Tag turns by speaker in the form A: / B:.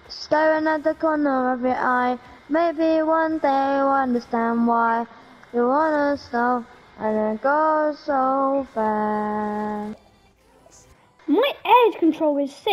A: Staring at the corner of your eye. Maybe one day you'll understand why you wanna stop and it goes so fast.
B: My edge control is sick.